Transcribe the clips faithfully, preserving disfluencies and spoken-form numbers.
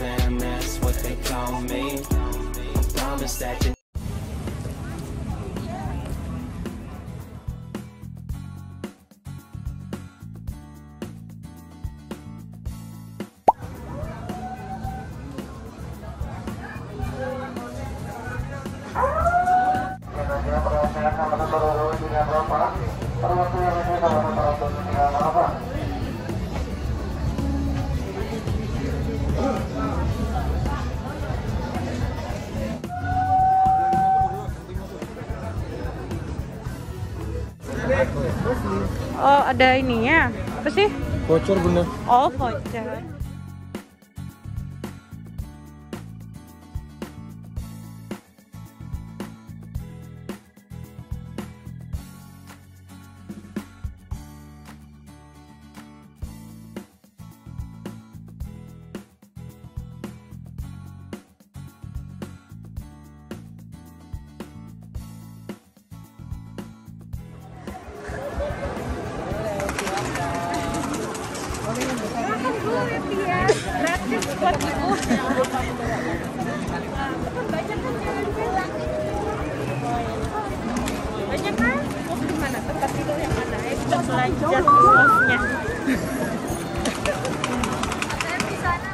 fam, that's what they call me. I promise that you Oh, ada ininya. Apa sih? Voucher bunda. Oh, voucher. Gratis buat ibu. Banyak kan jalan-jalan. Banyak kan? Mau di mana? Tempat tidur yang mana? Eh, kita belanja kosnya. Di sana.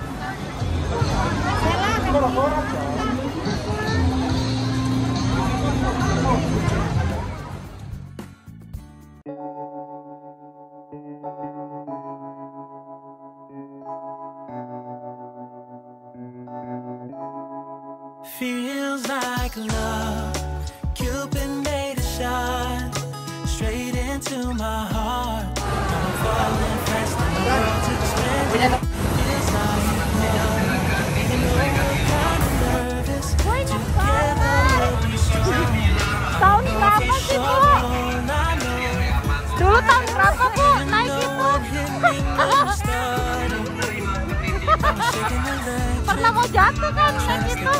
feels like love. Cupid made a shot straight into my heart. I'm falling fast and the world to spend. Feels like hell. Even though we're kind of nervous, together we'll be strong. Tahun berapa sih, Bu? Dulu tahun berapa, Bu? Naik itu? Pernah mau jatuh kan naik itu?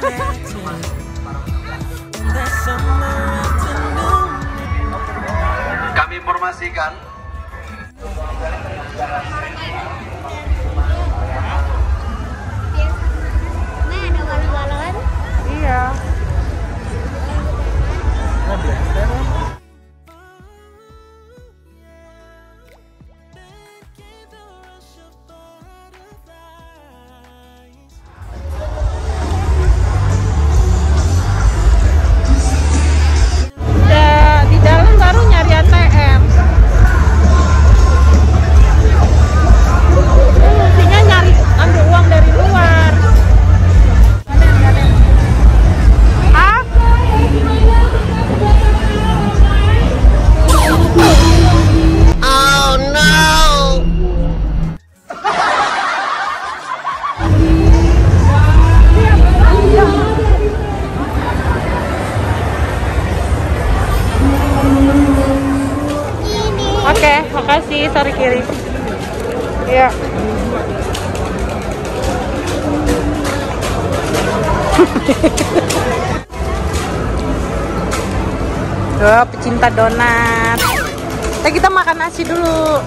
Kami informasikan Nah, ada balon-balon. Iya. Oke, makasih. Sorry kiri. Iya. Tuh, pecinta donat. Eh, kita makan nasi dulu.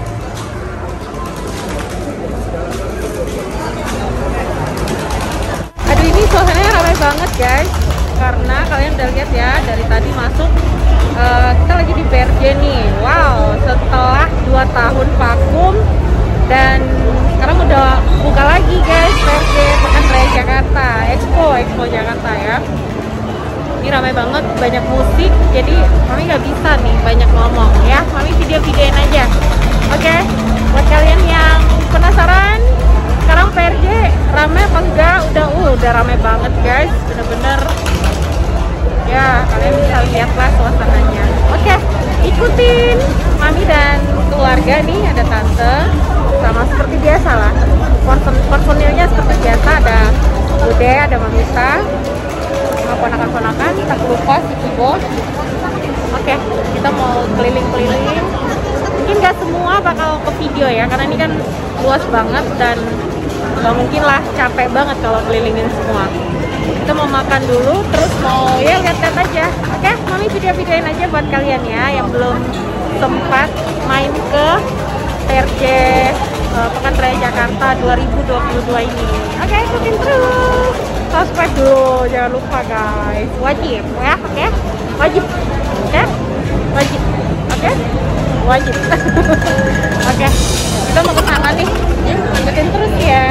Aduh, ini suasananya ramai banget, guys. Karena kalian udah lihat ya, dari tadi masuk uh, kita lagi di P R J nih. Wow, setelah dua tahun vakum dan sekarang udah buka lagi, guys, P R J Pekan Raya Jakarta, Expo, Expo Jakarta ya. Ini ramai banget, banyak musik, jadi Mami nggak bisa nih banyak ngomong ya. Mami video-videoin aja. Oke, buat kalian yang penasaran, sekarang P R J ramai apa enggak? Udah, uh, udah ramai banget, guys, bener-bener. Ya, kalian bisa lihatlah suasananya. Oke, ikutin Mami dan keluarga nih, ada tante, sama seperti biasa lah. Personilnya seperti biasa, ada Bude, ada Mamita, sama ponakan-ponakan, tak lupa si Kibo. Oke, kita mau keliling-keliling. Mungkin nggak semua bakal ke video ya, karena ini kan luas banget dan nggak mungkin lah, capek banget kalau kelilingin semua. Kita mau makan dulu, terus mau ya lihat-lihat aja. Oke, Mami video-videoin aja buat kalian ya yang belum sempat main ke P R J uh, Pekan Raya Jakarta dua ribu dua puluh dua ini. Oke, okay, ikutin terus. Subscribe dulu, jangan lupa guys. Wajib ya, oke? Okay? Wajib, oke? Okay? Wajib, oke? Okay? Wajib. Oke, okay. Kita mau ke sana nih. Ikutin terus ya.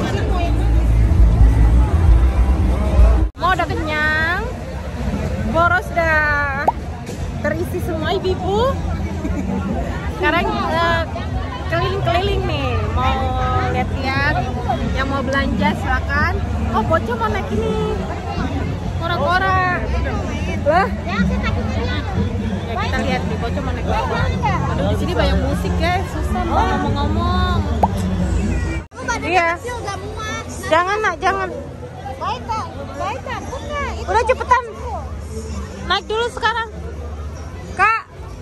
Mau udah kenyang, boros dah terisi semua ibu-ibu. Sekarang keliling-keliling uh, nih, mau lihat-lihat. Yang mau belanja silakan. Oh, Bocah mau naik ini, kora-kora. Lah, ya kita lihat nih, Bocah mau naik kora. Aduh, di sini banyak musik guys, susah mau ngomong-ngomong. Iya. Jangan nak, jangan. Udah cepetan. Naik dulu sekarang. Kak.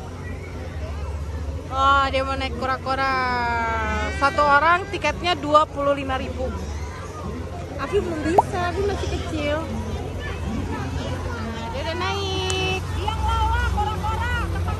Oh, dia mau naik kora-kora. Satu orang tiketnya dua puluh lima ribu. Afi belum bisa, Afi masih kecil. Nah, dia udah naik. Yang lawa kora-kora.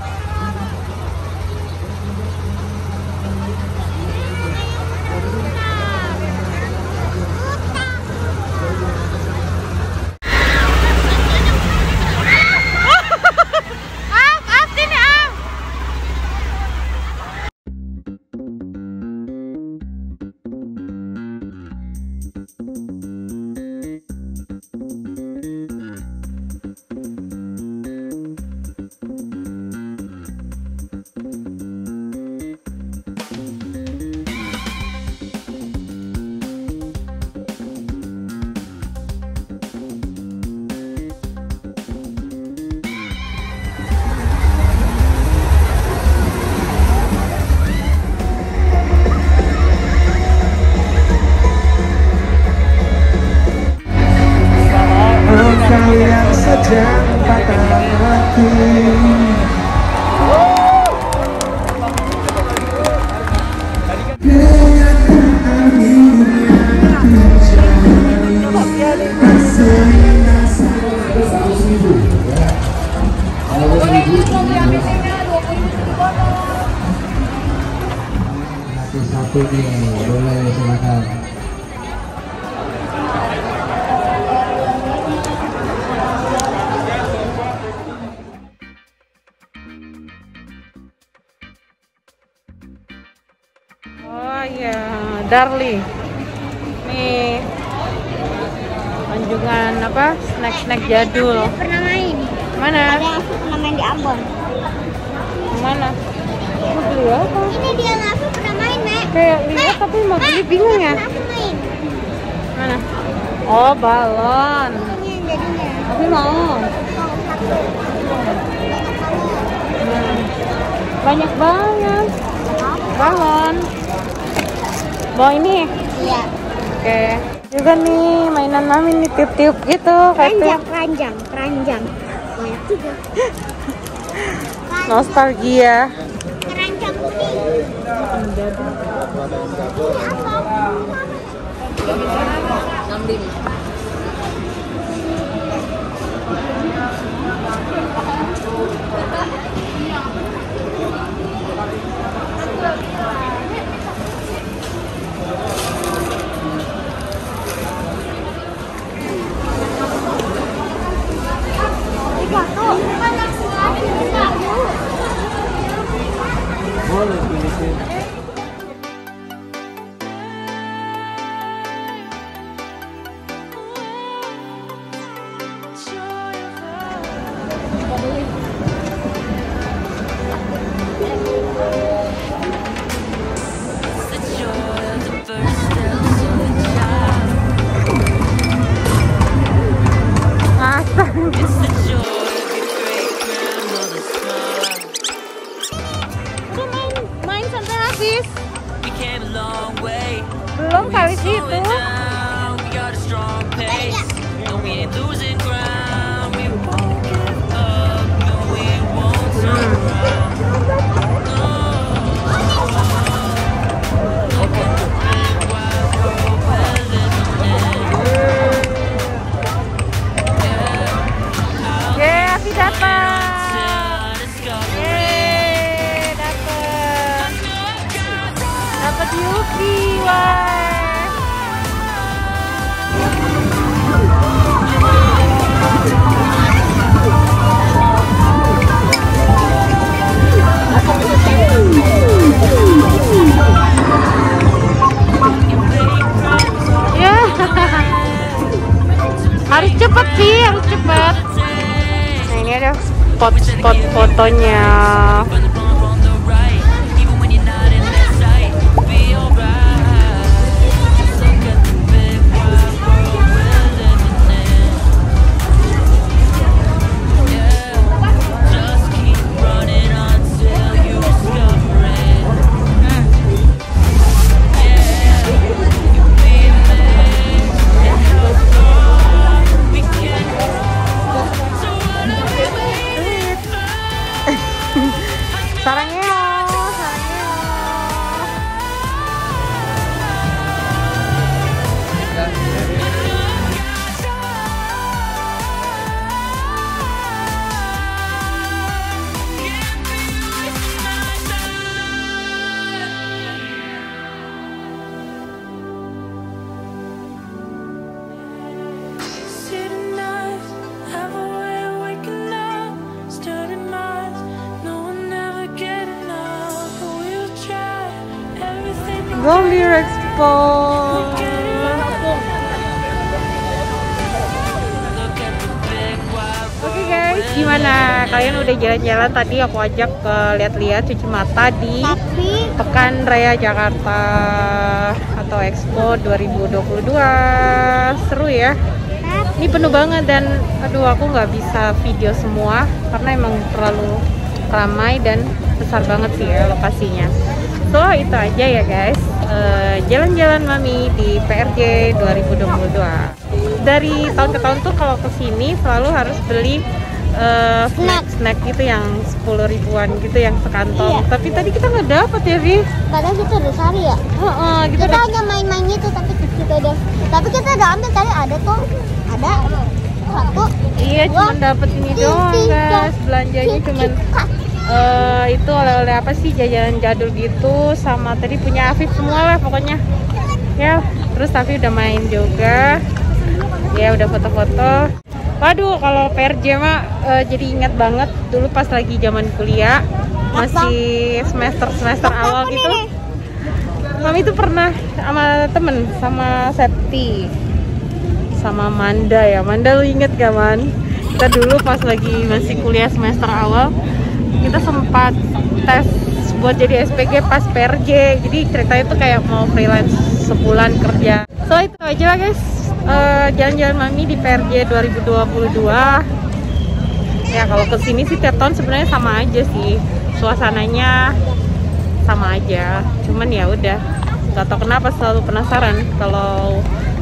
Yang sedang patah hati. Satu nih, boleh silakan. Oh iya, Darli. Nih, anjungan apa? Snack-snack jadul. Pernah main. Mana? Ada aku pernah main di Ambon. Mana? Mau beli apa? Ini dia aku pernah main, Nek. Kayak lihat tapi mau beli bingung ya. Aku main. Mana? Oh, balon. Ini jadinya. Tapi mau. Hmm. Banyak banget. Balon. Bawa ini? Iya. Oke. Juga nih mainan mami nih tiup-tiup gitu. Keranjang, keranjang, keranjang. Banyak juga. Nostalgia. Keranjang kuning. Ini apa? Sambil. Belum kali situ. Dapat Yuki. spot-spot fotonya. Sarangnya, sarangnya. Zombie Expo. Oke guys, gimana? Kalian udah jalan-jalan tadi? Aku ajak ke lihat-lihat cuci mata di Tapi Pekan Raya Jakarta atau Expo dua ribu dua puluh dua. Seru ya? Ini penuh banget dan aduh aku nggak bisa video semua karena emang terlalu ramai dan besar banget sih ya lokasinya. So itu aja ya guys, jalan-jalan uh, mami di P R J dua ribu dua puluh dua. Dari tahun ke tahun tuh kalau kesini selalu harus beli uh, snack snack gitu yang sepuluh ribuan gitu yang sekantong. Iya. Tapi tadi kita nggak dapet ya Vi. padahal kita udah cari ya. Uh -uh, Kita, kita udah... hanya main-main gitu tapi kita udah. Tapi kita udah ambil tadi ada tuh, ada satu. Iya cuma dapet ini doang guys. Belanjanya cuman Uh, itu oleh-oleh apa sih, jajanan jadul gitu, sama tadi punya Afif semua lah pokoknya ya. Terus Afif udah main juga ya, udah foto-foto. Waduh kalau P R J mah uh, jadi ingat banget dulu pas lagi zaman kuliah masih semester-semester awal gitu. Mami itu pernah sama temen, sama Septi, sama Manda ya. Manda lu inget gak Man? Kita dulu pas lagi masih kuliah semester awal kita sempat tes buat jadi S P G pas P R J. Jadi ceritanya tuh kayak mau freelance sebulan kerja. So itu aja lah guys, jalan-jalan uh, mami di P R J dua ribu dua puluh dua. Ya kalau kesini sih tiap tahun sebenarnya sama aja sih, suasananya sama aja. Cuman ya udah, nggak tahu kenapa selalu penasaran kalau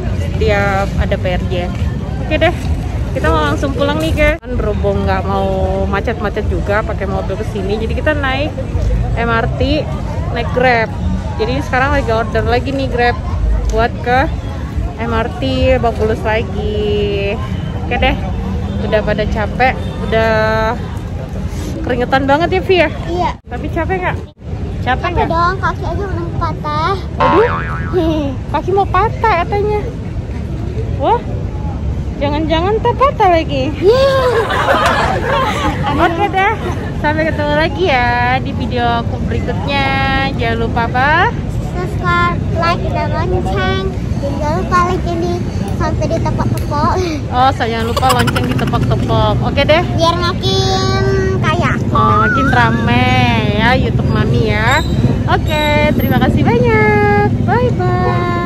dia ada P R J. Oke deh, kita mau langsung pulang nih guys. Kan berhubung nggak mau macet-macet juga pakai mobil kesini, jadi kita naik M R T, naik Grab. Jadi sekarang lagi order lagi nih Grab buat ke M R T Lebak Bulus lagi. Oke deh, udah pada capek, udah keringetan banget ya Vi ya. Iya. Tapi capek nggak? Capek nggak? Dong, kaki aja udah patah. Aduh, kaki mau patah katanya. Wah, jangan-jangan tak patah lagi. Oke deh, sampai ketemu lagi ya di video aku berikutnya. Jangan lupa apa? Subscribe, like, dan lonceng. Dan jangan lupa like di sampai ditepok-tepok. Oh, so jangan lupa lonceng ditepok-tepok. Oke deh. Biar makin kaya. Oh, makin rame ya YouTube Mami ya. Oke, terima kasih banyak. Bye bye.